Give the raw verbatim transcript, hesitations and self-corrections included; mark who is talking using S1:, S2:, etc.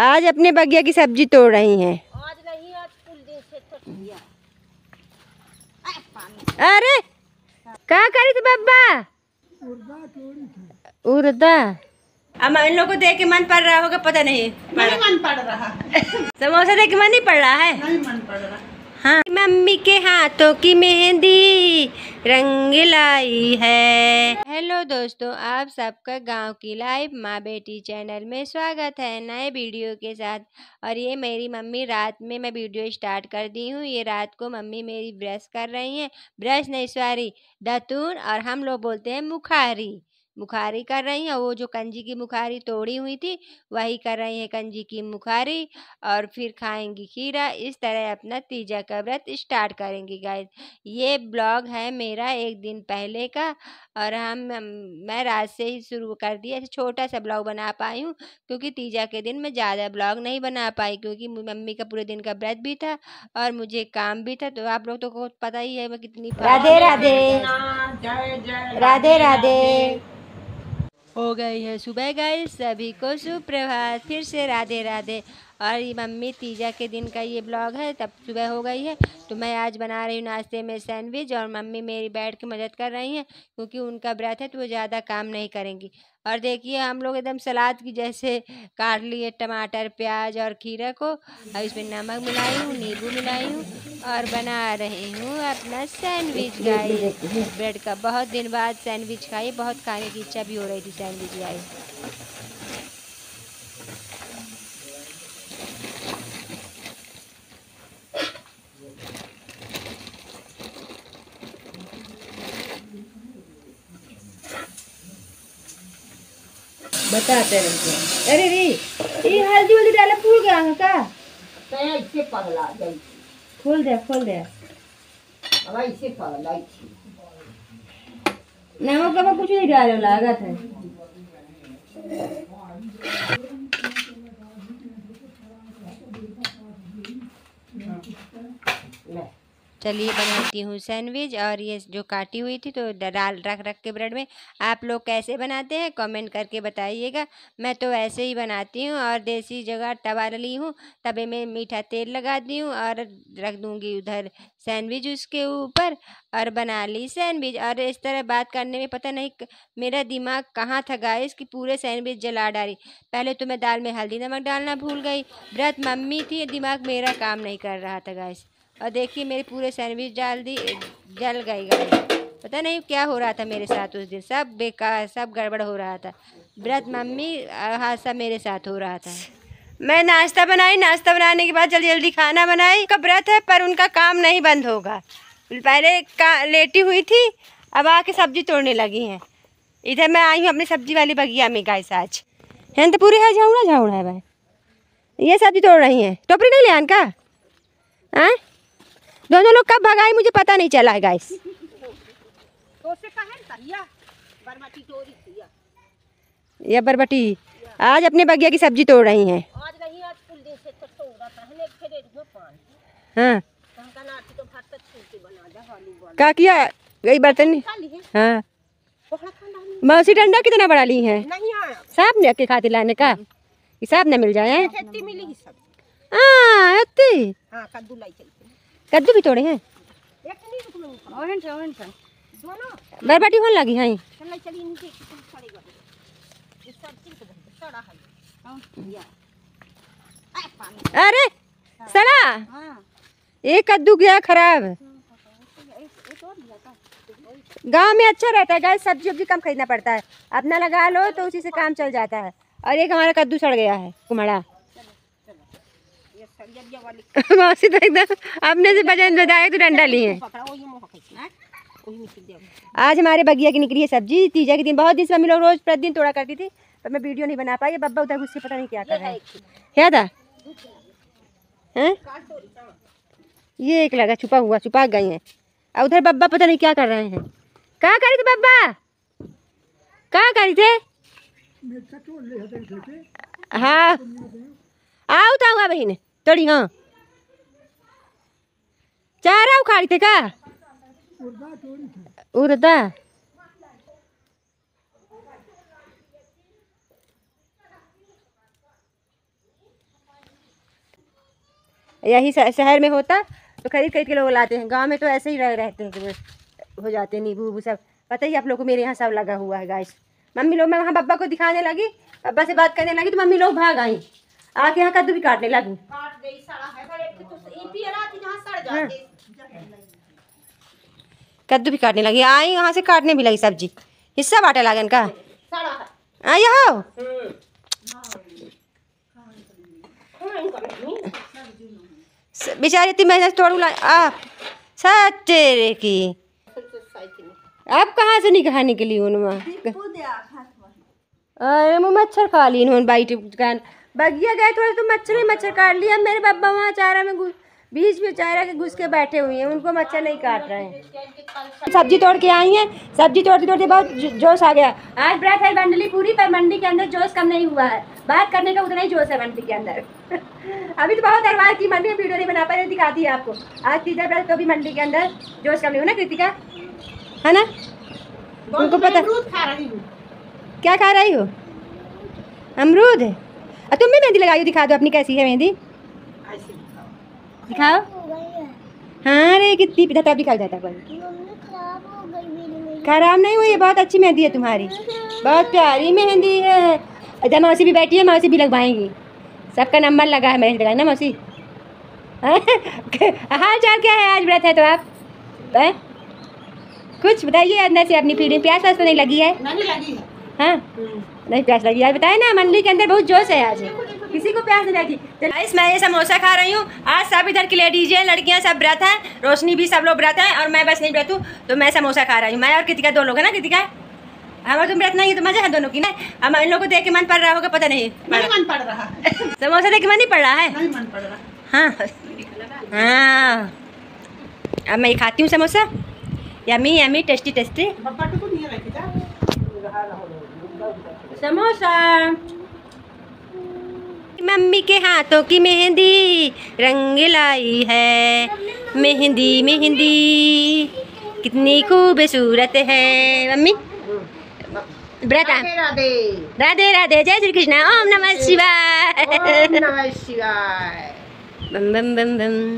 S1: आज अपने बगिया की सब्जी तोड़ रही हैं।
S2: आज नहीं, आज कुल दिन से तो किया।
S1: अरे क्या करी थी बब्बा? उर्दा। अब इन लोगों को देख के मन पड़ रहा होगा, पता नहीं
S2: नहीं मन पड़ रहा।
S1: समोसा देख के मन नहीं पड़ रहा है।
S2: नहीं मन पड़ रहा।
S1: हाँ, मम्मी के हाथों की मेहंदी रंग लाई है। हेलो दोस्तों, आप सबका गांव की लाइव माँ बेटी चैनल में स्वागत है नए वीडियो के साथ। और ये मेरी मम्मी रात में मैं वीडियो स्टार्ट कर दी हूँ। ये रात को मम्मी मेरी ब्रश कर रही हैं, ब्रश नहीं सॉरी दातून, और हम लोग बोलते हैं मुखारी। मुखारी कर रही हैं। वो जो कंजी की मुखारी तोड़ी हुई थी वही कर रही हैं, कंजी की मुखारी। और फिर खाएंगी खीरा। इस तरह अपना तीजा का व्रत स्टार्ट करेंगी गाइस। ये ब्लॉग है मेरा एक दिन पहले का, और हम मैं रात से ही शुरू कर दिया। ऐसे छोटा सा ब्लॉग बना पाई हूँ क्योंकि तीजा के दिन मैं ज़्यादा ब्लॉग नहीं बना पाई, क्योंकि मम्मी का पूरे दिन का व्रत भी था और मुझे काम भी था। तो आप लोग तो को पता ही है मैं कितनी राधे राधे राधे राधे हो गई है सुबह गाइस। सभी को सुप्रभात, फिर से राधे राधे। और ये मम्मी तीजा के दिन का ये ब्लॉग है, तब सुबह हो गई है। तो मैं आज बना रही हूँ नाश्ते में सैंडविच, और मम्मी मेरी बैठ के मदद कर रही हैं क्योंकि उनका व्रत है तो वो ज़्यादा काम नहीं करेंगी। और देखिए हम लोग एकदम सलाद की जैसे काट लिए टमाटर प्याज और खीरा को, और इसमें नमक मिलाई हूँ, नींबू मिलाई हूँ और बना रही हूँ अपना सैंडविच गाइस। ब्रेड का बहुत दिन बाद सैंडविच खाई, बहुत खाने की इच्छा भी हो रही थी सैंडविच गाइस। बताते रहते। अरे रे ये हल्दी वल्दी डाला फूल गया है का?
S2: तया इसे पगला गई।
S1: खोल दे खोल दे।
S2: अब इसे पगला थी।
S1: नमक नमक कुछ नहीं डालो, लागत है। चलिए बनाती हूँ सैंडविच। और ये जो काटी हुई थी तो डाल रख रख के ब्रेड में। आप लोग कैसे बनाते हैं कमेंट करके बताइएगा। मैं तो ऐसे ही बनाती हूँ। और देसी जगह तवा ली हूँ, तवे में मीठा तेल लगा दी हूँ और रख दूँगी उधर सैंडविच उसके ऊपर, और बना ली सैंडविच। और इस तरह बात करने में पता नहीं मेरा दिमाग कहाँ था गाइस कि पूरे सैंडविच जला डाली। पहले तो मैं दाल में हल्दी नमक डालना भूल गई। व्रत मम्मी थी, दिमाग मेरा काम नहीं कर रहा था गाइस। और देखिए मेरे पूरे सैंडविच डाल दी, जल गई गाइस। पता नहीं क्या हो रहा था मेरे साथ उस दिन, सब बेकार सब गड़बड़ हो रहा था। व्रत मम्मी हादसा मेरे साथ हो रहा था। मैं नाश्ता बनाई, नाश्ता बनाने के बाद जल्दी जल्दी खाना बनाई। का व्रत है पर उनका काम नहीं बंद होगा। पहले का लेटी हुई थी, अब आके सब्जी तोड़ने लगी हैं। इधर मैं आई हूँ अपनी सब्जी वाली बगिया में गाइस। आज है तो पूरे है झाउड़ा झाउड़ा है भाई। ये सब्जी तोड़ रही हैं। टोपरी नहीं ले आन का? हाँ दोनों लोग कब भगाई मुझे पता नहीं चला है गाइस। ये बरबटी आज अपने बगिया की सब्जी तोड़ रही हैं।
S2: आज नहीं, आज कुल दिन से तो तोड़ा पहले खेले में पानी।
S1: हाँ
S2: कहता ना तो भात तो छूटे बना दे हाली वाली।
S1: क्या किया गई बर्तन? हाँ मौसी डंडा कितना बड़ा ली है?
S2: नहीं आया
S1: साहब ने के खाते लाने का हिसाब न मिल जाए।
S2: खेती मिली ही सब।
S1: हाँ अत्ती
S2: हाँ कद्दू लाई चलते।
S1: कद्दू भी तोड़े हैं।
S2: एक नहीं रुकना ओहन से ओहन से दोनों
S1: बरबटी होने लगी हैं।
S2: चल चली नीचे पड़ेगा। इस सब चीज को सड़ा है। हां या आ पानी।
S1: अरे सड़ा
S2: हां
S1: एक कद्दू गया खराब। गांव में अच्छा रहता है गाइस, सब्जी सब्जी कम खरीदना पड़ता है, अपना लगा लो तो उसी से काम चल जाता है। और एक हमारा कद्दू सड़ गया है कुम्हड़ा। मौसी तो एकदम अपने से वजन बताया तो डंडा लिए हैं। आज हमारे बगिया की निकली है सब्जी तीजा के दिन। बहुत दिन से हम लोग रोज प्रतिदिन तोड़ा करती थी, पर मैं वीडियो नहीं बना पाई। बब्बा उधर घुस के पता नहीं क्या कर रहा है। क्या था हैं? ये एक लगा छुपा हुआ, छुपा गई है। और उधर बब्बा पता नहीं क्या कर रहे हैं। क्या करी थे बब्बा? क्या करी थे? हाँ आओ तो हुआ बहन तोड़ी। हाँ चारा उखाड़ी थे का? उर्दा यही शहर में होता तो खरीद खरीद के लोग लाते हैं, गांव में तो ऐसे ही रह रहते हैं कि हो जाते हैं नींबू सब। पता ही आप लोग को मेरे यहाँ सब लगा हुआ है गाइस। मम्मी लोग, मैं वहाँ बब्बा को दिखाने लगी, बब्बा से बात करने लगी तो मम्मी लोग भाग आई, आके यहाँ कद्दू भी काटने लगी।
S2: काट गई सड़ा है पर एक तो ईंटी रात जहां सड़ जाते
S1: कद्दू भी काटने लगी, आई वहाँ से काटने भी लगी सब्जी। हिस्सा बांटा लागन का
S2: सड़ा है।
S1: आ यहाँ बेचारी इतनी मेहनत तोड़ ला आ सच्चे की। अब कहाँ से निकाह निकली उनमें? अरे मैं मच्छर खा ली इन्होंने बाइट दुकान बगिया गए थोड़े तो मच्छर ही मच्छर काट लिया। मेरे पापा वहाँ चारा में बीच में चारा के घुस के बैठे हुए हैं, उनको मच्छर नहीं काट रहे हैं। सब्जी तोड़ के आई हैं, सब्जी तोड़ते तोड़ते बहुत जोश आ गया। आज व्रत है मंडली पूरी, पर मंडी के अंदर जोश कम नहीं हुआ है, बात करने का उतना ही जोश है मंडी के अंदर। अभी तो बहुत दरबार की मंडी में वीडियो नहीं बना पाई, दिखाती है आपको। आज तीसरा व्रत तो भी मंडी के अंदर जोश कम नहीं हुआ ना कृतिका, है ना? उनको पता
S2: खा रही हूँ।
S1: क्या खा रही हो? अमरूद। और तुम भी मेहंदी लगाई, दिखा दो अपनी कैसी है मेहंदी, दिखाओ। हाँ रे कितनी पिता तब दिखा जाता है। खराब नहीं हुई, बहुत अच्छी मेहंदी है तुम्हारी, बहुत प्यारी मेहंदी है। इधर मौसी भी बैठी है, मौसी भी लगवाएंगी। सबका नंबर लगा है मेहंदी लगाना ना मौसी। हाल चाल क्या है? आज व्रत है तो आप है? कुछ बताइए अंदर से अपनी फीलिंग। प्यास वास तो नहीं लगी है?
S2: नहीं लगी है।
S1: हाँ नहीं प्यास लगी आज, बताए ना मंडली के अंदर बहुत जोश है आज, किसी को प्यास नहीं लगी। गाइस मैं ये समोसा खा रही हूँ। आज सब इधर की लेडीज हैं, लड़कियाँ सब व्रत हैं, रोशनी भी सब लोग व्रत हैं और मैं बस नहीं व्रत हूँ, तो मैं समोसा खा रही हूँ। मैं और कृतिका दो लोग है ना। कृतिका हमारा तुम व्रत नहीं है तो मजा है दोनों की ना। हम इन लोगों को देख के मन पड़ रहा होगा, पता नहीं
S2: मन पड़ रहा है।
S1: समोसा देख के मन नहीं पड़ रहा है?
S2: नहीं मन पड़ रहा।
S1: हाँ हाँ अब मैं खाती हूँ samosa. Yummy yummy tasty tasty samosa. Mummy के हाथों की मेहंदी रंग लाई है, मेहंदी मेहंदी कितनी खूबसूरत है। मम्मी व्रत
S2: राधे
S1: राधे राधे, जय श्री कृष्ण, ओम नमः शिवाय,
S2: ओम नमः शिवाय,
S1: बम बम बम बम।